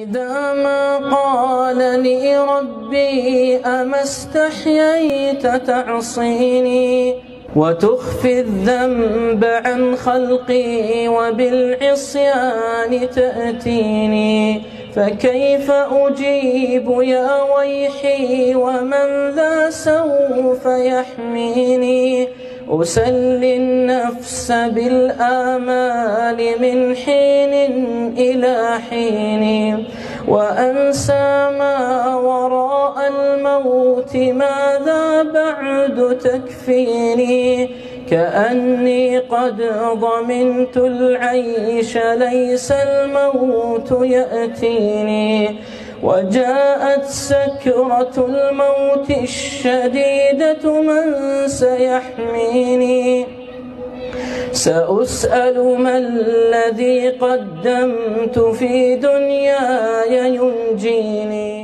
إذا ما قال لي ربي أما استحييت تعصيني وتخفي الذنب عن خلقي وبالعصيان تأتيني، فكيف أجيب يا ويحي ومن ذا سوف يحميني؟ أسلي النفس بالآمال من حين إلى حين، وأنسى ما وراء الموت ماذا بعد تكفيني؟ كأني قد ضمنت العيش ليس الموت يأتيني، وجاءت سكرة الموت الشديدة من سيحميني؟ سأسأل ما الذي قدمت في دنياي ينجيني.